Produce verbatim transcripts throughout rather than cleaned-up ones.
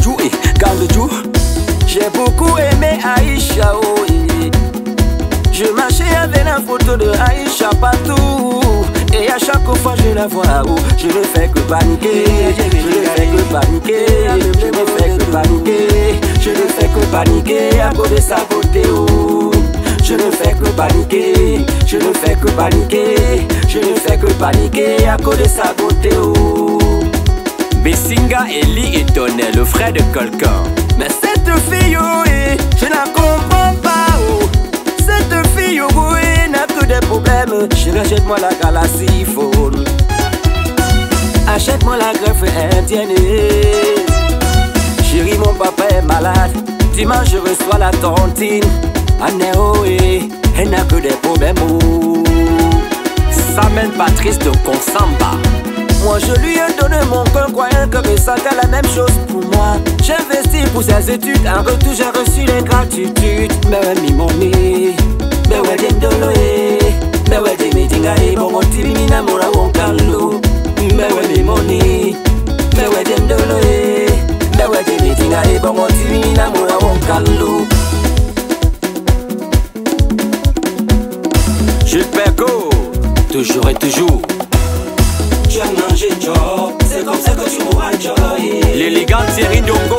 Gandejou et Gandejou. J'ai beaucoup aimé Aïcha, oh, et je marchais avec la photo de Aïcha partout. Et à chaque fois je la vois, oh, je ne fais que paniquer. Je ne fais que paniquer. Je ne fais que paniquer. Je ne fais que paniquer à cause de sa beauté, oh. Je ne fais que paniquer. Je ne fais que paniquer. Je ne fais que paniquer à cause de sa beauté, oh. Bessinga, Eli et Tonel, le frère de quelqu'un. Mais cette fille, oh, eh, je la comprends pas, oh. Cette fille, oh, eh, n'a que des problèmes. Chérie, achète-moi la galaxiphone. Achète-moi la greffe indienne. Chérie, mon papa est malade. Dimanche, je reçois la tontine. Anne, oh, eh, elle n'a que des problèmes, oh. Samen Patrice de Consamba. Moi je lui ai donné mon cœur, croyant que ça fait la même chose pour moi. J'ai investi pour ses études, en retour j'ai reçu les gratitudes. Mais ouais mi moni, mais ouais dem doloé, mais ouais dem meetinga e bon tiri ni na mora wonkalo. Mais ouais mi moni, mais ouais dem doloé, mais ouais dem meetinga e bon tiri ni na mora wonkalo. Jules Pergo, toujours et toujours. Tu as mangé Joe, c'est comme ça que tu mourras Joe. L'élégante Thierry Ndongo.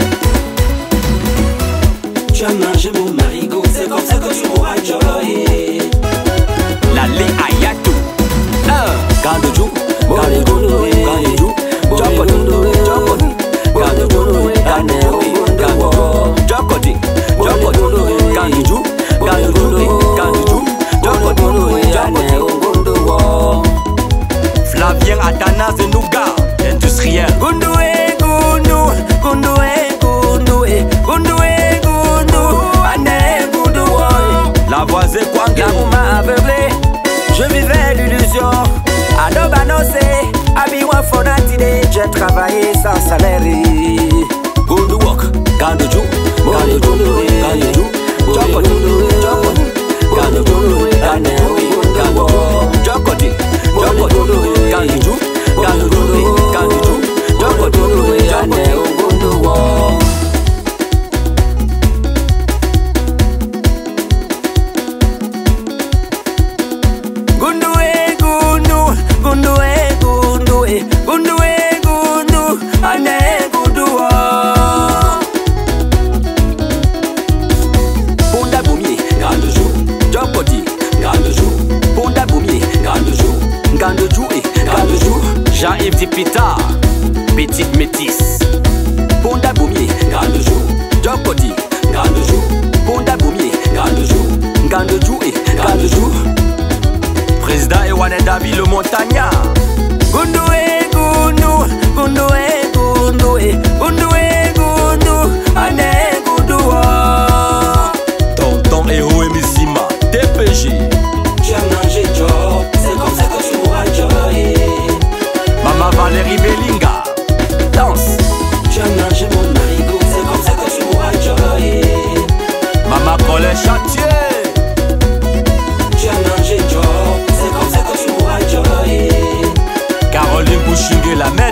Tu as mangé mon marigot, c'est comme ça que tu mourras Joe. Lali Ayatou. Gandejou, Gandejou, Gandejou, Jokoti, Jokoti, Gandejou, Gandejou, Jokoti, Jokoti, Gandejou, Gandejou, Gandejou, Jokoti, Jokoti. Flavien Atanas de Nouga, industriel. Gundoué, Goundou, Gundoué, Goundoué, Gundoué, Goundou, Ané, Goundou. La voisine Kwangé. L'amour m'a aveuglé, je vivais l'illusion. Adobanosé, Abiwa Fonatide, j'ai travaillé sans salaire. Goundou Wok, Gandejou, Gandejou, Gandejou, Jokoti, Jokoti, Gandejou, Gandejou, Jokoti, Jokoti, Gandejou, Gandejou, Gandejou, Jokoti, Gandejou. Gundoué, Goundou, Gundoué, Goundoué, Gundoué, Goundou, Ané, Goundou. Ponda Boumier, Gandejou, Jokoti, Gandejou, Ponda Boumier, Gandejou, Gandejou et Gandejou, Jean-Yves Dipita, petite métisse. Ponda Boumier, Gandejou, Jokoti, Gandejou, Ponda Boumier, Gandejou, Gandejou et Gandejou. Président Ewane David le Montagnard. Gundoué, Goundou, Gundoué, Goundoué, Gundoué, Goundou, Ané, Goundou. Tonton Ero Emizima, T P J. Tu as mangé Joe, c'est comme ça que tu mourras Joe. Maman Valérie Belinga, danse. Tu as mangé mon marigot, c'est comme ça que tu mourras Joe. Maman Colin Chantier. Tu as mangé Joe, c'est comme ça que tu mourras Joe. Caroline Bouchingue la mère.